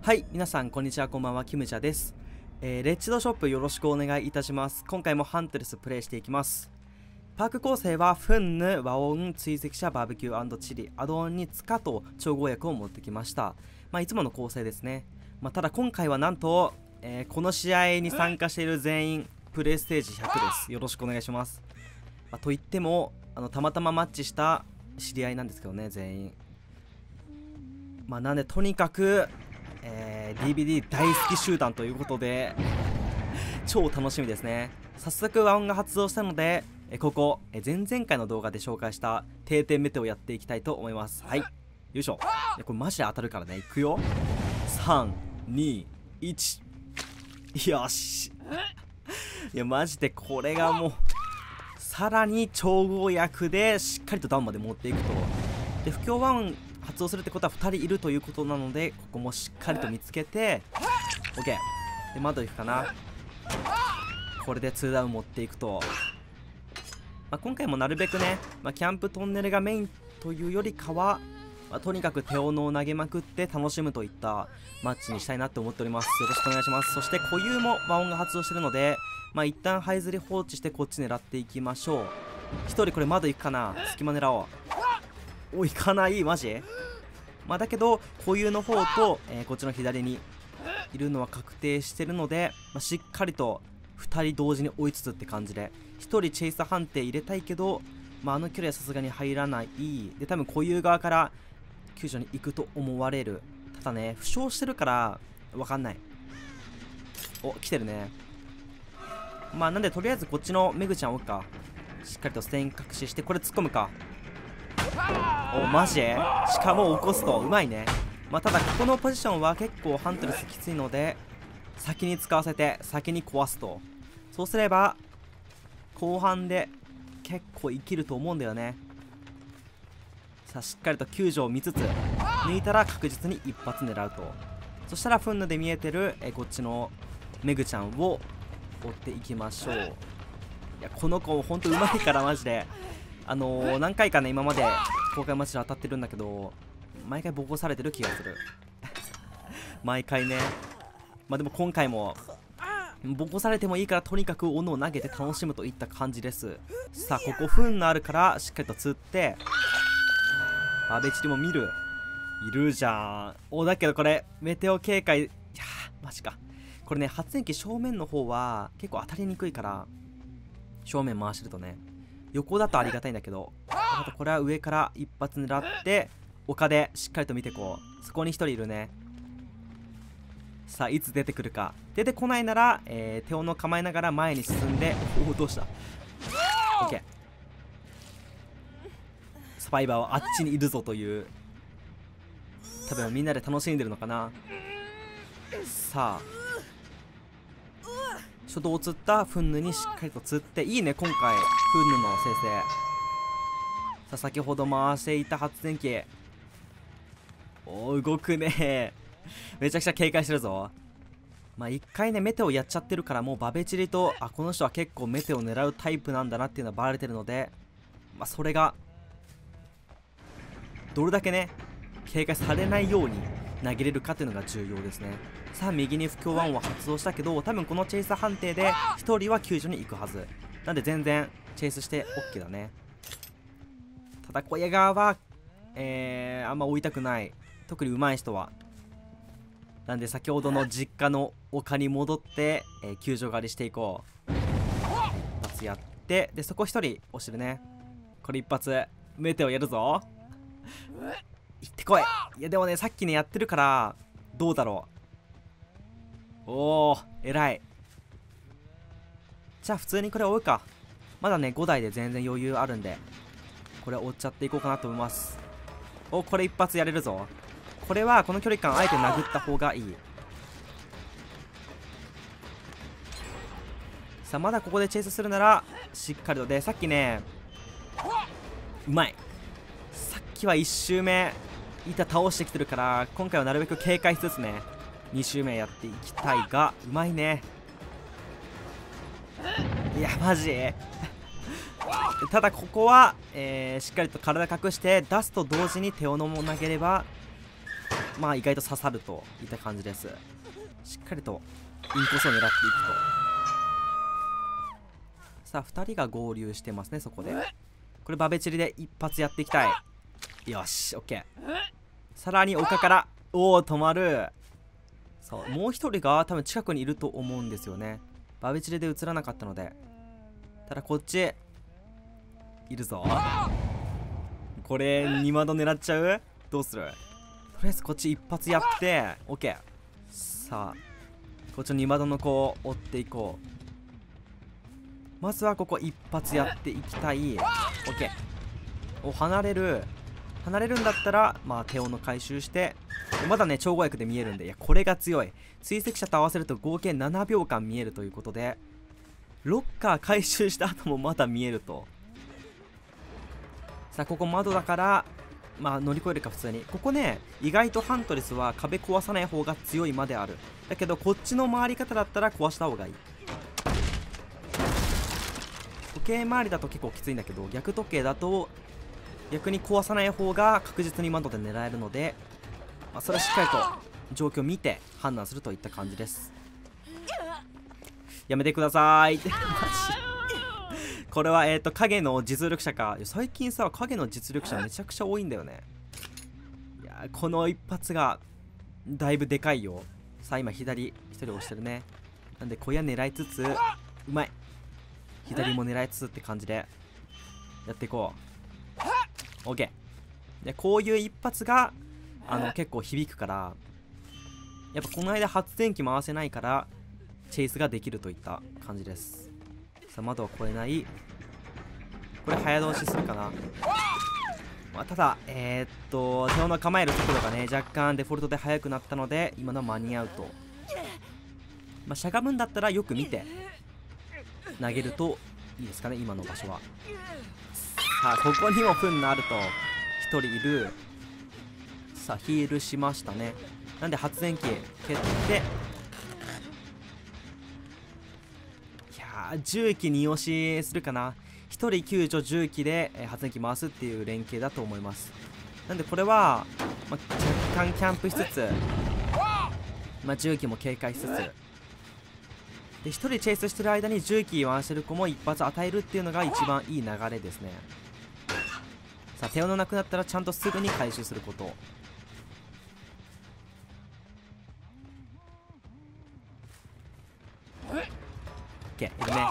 はい、皆さんこんにちは、こんばんは、キムチャです。レッチドショップよろしくお願いいたします。今回もハントレスプレイしていきます。パーク構成はフンヌ、和音、追跡者、バーベキュー&チリ、アドオンにツカと調合薬を持ってきました。いつもの構成ですね。ただ今回はなんと、この試合に参加している全員プレイステージ100です。よろしくお願いします。といってもたまたまマッチした知り合いなんですけどね、全員。なんでとにかくDVD 大好き集団ということで超楽しみですね。早速和音が発動したのでここ前々回の動画で紹介した定点メテをやっていきたいと思います。はい、よいしょ。これマジで当たるからね。いくよ。321。よし。いやマジでこれがもうさらに調合薬でしっかりとダウンまで持っていくと。で不協和音発動するってことは2人いるということなので、ここもしっかりと見つけて OK で窓行くかな。これで2ダウン持っていくと、今回もなるべくね、キャンプトンネルがメインというよりかは、とにかく手斧を投げまくって楽しむといったマッチにしたいなって思っております。よろしくお願いします。そして固有も和音が発動してるので、一旦這いずり放置してこっち狙っていきましょう。1人これ窓行くかな。隙間狙おう。お、行かない。マジだけど固有の方と、こっちの左にいるのは確定してるので、しっかりと2人同時に追いつつって感じで、1人チェイサー判定入れたいけど、あの距離はさすがに入らない。で多分固有側から救助に行くと思われる。ただね、負傷してるから分かんない。お、来てるね。なんでとりあえずこっちのメグちゃんを追うか。しっかりとステイン隠しして、これ突っ込むか。お、マジ？しかも起こすとうまいね。ただここのポジションは結構ハントレスきついので、先に使わせて先に壊すと。そうすれば後半で結構生きると思うんだよね。さあしっかりと救助を見つつ抜いたら確実に一発狙うと。そしたらフンヌで見えてるこっちのメグちゃんを追っていきましょう。いやこの子ほんとうまいからマジで。何回かね今まで公開マッチで当たってるんだけど、毎回ボコされてる気がする毎回ね。でも今回もボコされてもいいからとにかく斧を投げて楽しむといった感じです。さあここフンのあるからしっかりと釣って、バーベチリも見る。いるじゃん。お、だけどこれメテオ警戒。いやーマジか。これね、発電機正面の方は結構当たりにくいから、正面回してるとね、横だとありがたいんだけど、あとこれは上から一発狙って丘でしっかりと見てこう。そこに1人いるね。さあいつ出てくるか。出てこないなら、手斧構えながら前に進んで、おおどうした。 OK。 サバイバーはあっちにいるぞという、多分みんなで楽しんでるのかな。さあ初動を釣ったフンヌにしっかりと釣って、いいね今回フンヌの生成。さあ先ほど回していた発電機、お、動くねめちゃくちゃ警戒してるぞ。一回ねメテをやっちゃってるから、もうバベチリとこの人は結構メテを狙うタイプなんだなっていうのはバレてるので、それがどれだけね警戒されないように投げれるかっていうのが重要ですね。さあ右に不協和音は発動したけど、多分このチェイサー判定で1人は救助に行くはずなんで、全然チェイスして OK だね。ただ小屋側はあんま追いたくない、特に上手い人は。なんで先ほどの実家の丘に戻って、救助狩りしていこう。一発やって、でそこ1人押してるね。これ一発メテをやるぞ。行ってこい。いやでもねさっきねやってるからどうだろう。おお偉い。じゃあ普通にこれ追うか。まだね5台で全然余裕あるんで、これ追っちゃっていこうかなと思います。お、これ一発やれるぞ。これはこの距離感あえて殴った方がいい。さあまだここでチェイスするならしっかりと。でさっきねうまい。さっきは1周目板倒してきてるから、今回はなるべく警戒しつつね2周目やっていきたいが、うまいね。いやマジただここは、しっかりと体隠して出すと同時に手斧も投げればまあ意外と刺さるといった感じです。しっかりとインコースを狙っていくと。さあ2人が合流してますね。そこでこれバベチリで一発やっていきたい。よし OK。 さらに丘から、おお止まる。そうもう一人が多分近くにいると思うんですよね。バベチリで映らなかったので。ただこっちいるぞ。これ2窓狙っちゃう。どうする。とりあえずこっち一発やって OK。 さあこっちの2窓の子を追っていこう。まずはここ一発やっていきたい。 OK。 お離れるんだったらまあ手をの回収して、まだね超合役で見えるんで、いやこれが強い。追跡者と合わせると合計7秒間見えるということで、ロッカー回収した後もまだ見えると。さあここ窓だからまあ乗り越えるか普通に。ここね意外とハントレスは壁壊さない方が強いまである。だけどこっちの回り方だったら壊した方がいい。時計回りだと結構きついんだけど、逆時計だと逆に壊さない方が確実に窓で狙えるので、まあ、それはしっかりと状況を見て判断するといった感じです。やめてくださいってマジこれは影の実力者か。最近さ影の実力者めちゃくちゃ多いんだよね。いやこの一発がだいぶでかいよ。さあ今左1人押してるね。なんで小屋狙いつつ、うまい、左も狙いつつって感じでやっていこう。 OK。 でこういう一発が結構響くから、やっぱこの間発電機回せないからチェイスができるといった感じです。さあ窓は越えない。これ早通しするかな。まあ、ただ手をの構える速度がね若干デフォルトで速くなったので今のは間に合うと。まあ、しゃがむんだったらよく見て投げるといいですかね今の場所は。さあここにもフンのあると1人いる。さあヒールしましたね。なんで発電機蹴って、いやー重機2押しするかな。1人救助重機で発電機回すっていう連携だと思います。なんでこれは、まあ、若干キャンプしつつ、まあ、重機も警戒しつつで1人チェイスしてる間に重機回してる子も一発与えるっていうのが一番いい流れですね。さあ手のなくなったらちゃんとすぐに回収すること。OK いるね。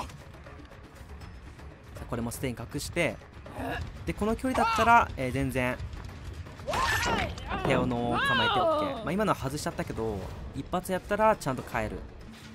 これもステイン隠して、でこの距離だったら、全然手をの構えて OK。 まあ、今のは外しちゃったけど一発やったらちゃんと帰る。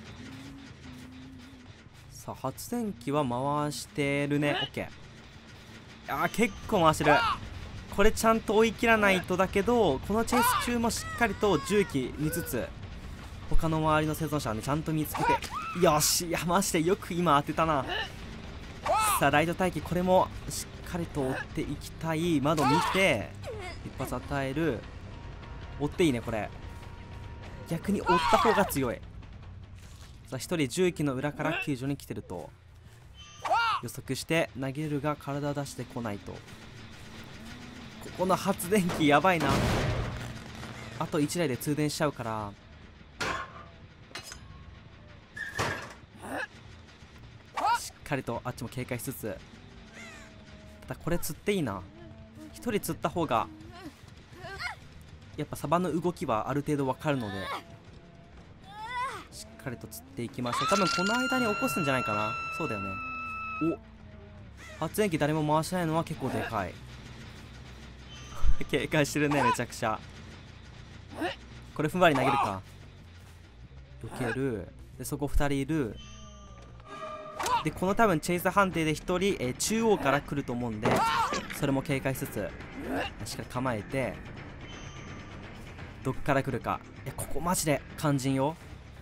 さあ発電機は回してるね。 OK。 結構回してる。これちゃんと追い切らないとだけど、このチェイス中もしっかりと重機見つつ他の周りの生存者はねちゃんと見つけて、よし、いやマジでよく今当てたな。さあライト待機、これもしっかりと追っていきたい。窓見て一発与える。追っていいね。これ逆に追った方が強い。さあ1人重機の裏から救助に来てると予測して投げるが体出してこないと。ここの発電機やばいな。あと1台で通電しちゃうからしっかりとあっちも警戒しつつ、ただこれ釣っていいな。1人釣った方がやっぱサバの動きはある程度わかるのでしっかりと釣っていきましょう。多分この間に起こすんじゃないかな。そうだよね。お発電機誰も回してないのは結構でかい警戒してるねめちゃくちゃ。これふんわり投げるか。避ける。でそこ2人いる。でこの多分チェイス判定で1人、中央から来ると思うんでそれも警戒しつつしっかり構えて、どっから来るか。ここマジで肝心よ。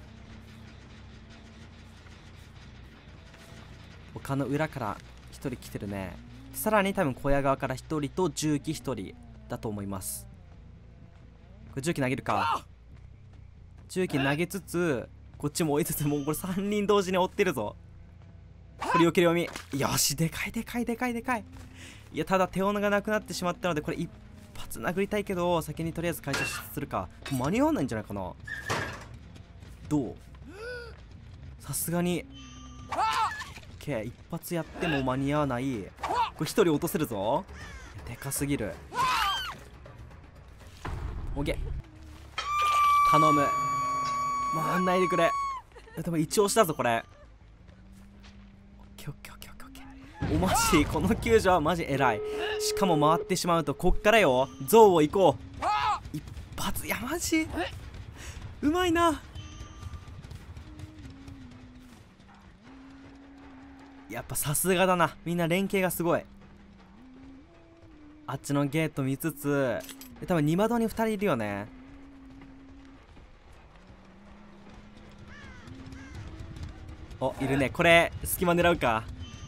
他の裏から1人来てるね。さらに多分小屋側から1人と重機1人だと思います。これ重機投げるか。重機投げつつこっちも追いつつ、もうこれ3人同時に追ってるぞ。これ避ける読み。よし、でかいでかいでかいでかい。いやただ手斧がなくなってしまったのでこれ一発殴りたいけど先にとりあえず解消するか。間に合わないんじゃないかな。どう？さすがに OK、 一発やっても間に合わない。これ1人落とせるぞ。でかすぎる。 OK、 頼む、回んないでくれ。でも一応したぞこれ。 OKOKOKOK。 おマジこの救助はマジ偉い。しかも回ってしまうとこっからよ、ゾウを行こう。一発、いやマジうまいな。やっぱさすがだな、みんな連携がすごい。あっちのゲート見つつ、多分2窓に2人いるよね。お、いるね。これ隙間狙うか。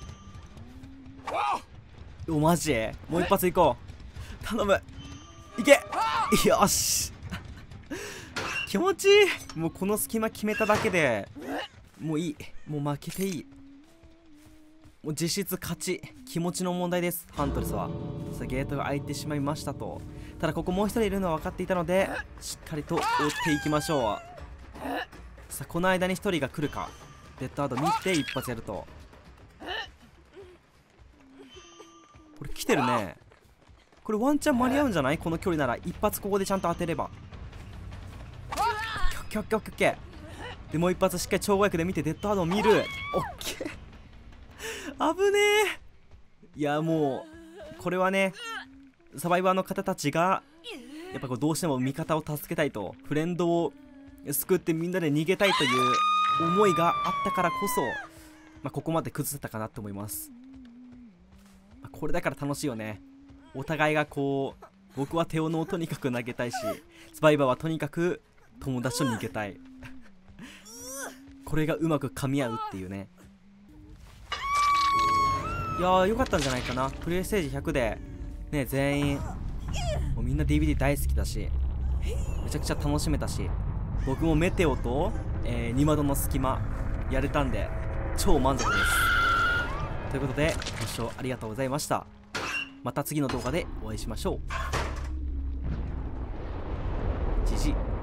おマジもう一発いこう。頼む、いけ。よし気持ちいい。もうこの隙間決めただけでもういい。もう負けていい。もう実質勝ち。気持ちの問題です、ハントレスは。さあゲートが開いてしまいましたと。ただここもう一人いるのは分かっていたのでしっかりと追っていきましょう。さあこの間に一人が来るか。デッドアード見て一発やると。これ来てるね。これワンチャン間に合うんじゃない？この距離なら一発ここでちゃんと当てれば。オッケーオッケーオッケー。でもう一発しっかり超語訳で見てデッドアードを見る。オッケー危ねえ。いやもうこれはね、サバイバーの方たちがやっぱこうどうしても味方を助けたいと、フレンドを救ってみんなで逃げたいという思いがあったからこそ、ここまで崩せたかなと思います。これだから楽しいよね。お互いがこう、僕はテオノをとにかく投げたいし、サバイバーはとにかく友達と逃げたいこれがうまく噛み合うっていうね。いやー良かったんじゃないかな。プレイステージ100でね、全員もうみんな DVD 大好きだし、めちゃくちゃ楽しめたし、僕もメテオと、2窓の隙間やれたんで超満足です。ということでご視聴ありがとうございました。また次の動画でお会いしましょう。じじ。